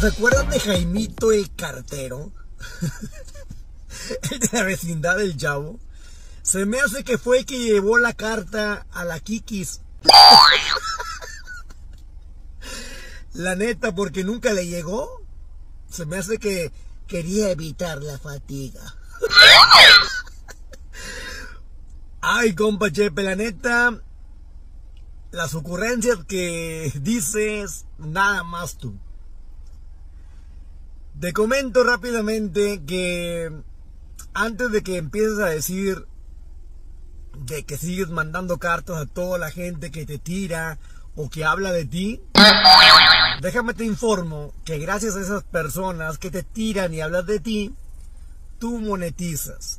¿Se acuerdan de Jaimito el cartero? El de la vecindad del Chavo. Se me hace que fue el que llevó la carta a la Kikis. La neta, porque nunca le llegó. Se me hace que quería evitar la fatiga. Ay, compa Chepe, la neta, las ocurrencias que dices, nada más tú. Te comento rápidamente que antes de que empieces a decir de que sigues mandando cartas a toda la gente que te tira o que habla de ti, déjame te informo que gracias a esas personas que te tiran y hablan de ti, tú monetizas.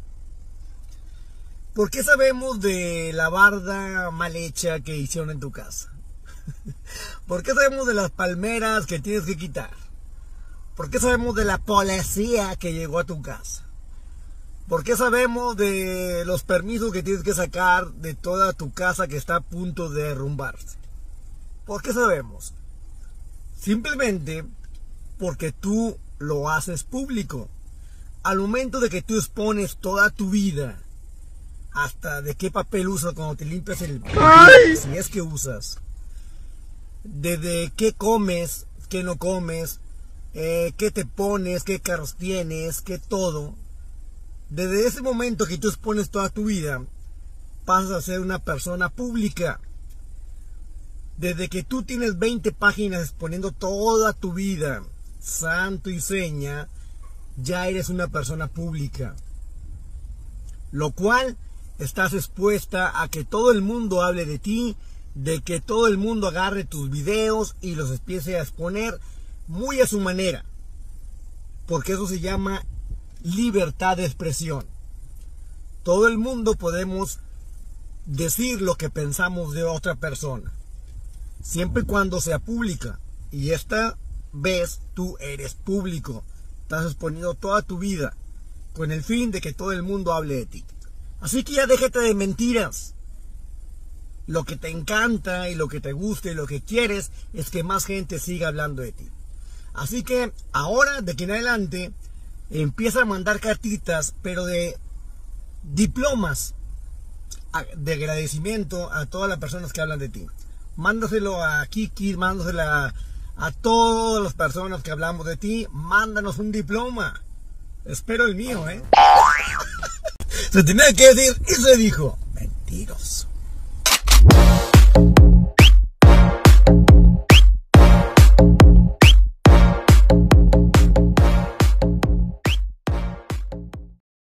¿Por qué sabemos de la barda mal hecha que hicieron en tu casa? ¿Por qué sabemos de las palmeras que tienes que quitar? ¿Por qué sabemos de la policía que llegó a tu casa? ¿Por qué sabemos de los permisos que tienes que sacar de toda tu casa que está a punto de derrumbarse? ¿Por qué sabemos? Simplemente porque tú lo haces público. Al momento de que tú expones toda tu vida, hasta de qué papel usas cuando te limpias el pelo, si es que usas, desde qué comes, qué no comes, qué te pones, qué carros tienes, qué todo. Desde ese momento que tú expones toda tu vida, pasas a ser una persona pública. Desde que tú tienes 20 páginas exponiendo toda tu vida, santo y seña, ya eres una persona pública. Lo cual estás expuesta a que todo el mundo hable de ti, de que todo el mundo agarre tus videos y los empiece a exponer muy a su manera. Porque eso se llama libertad de expresión. Todo el mundo podemos decir lo que pensamos de otra persona, siempre y cuando sea pública. Y esta vez tú eres público. Estás exponiendo toda tu vida con el fin de que todo el mundo hable de ti. Así que ya déjate de mentiras. Lo que te encanta y lo que te gusta y lo que quieres es que más gente siga hablando de ti. Así que ahora, de aquí en adelante, empieza a mandar cartitas, pero de diplomas de agradecimiento a todas las personas que hablan de ti. Mándaselo a Kiki, mándaselo a todas las personas que hablamos de ti. Mándanos un diploma. Espero el mío, ¿eh? Se tenía que decir y se dijo. Mentiroso.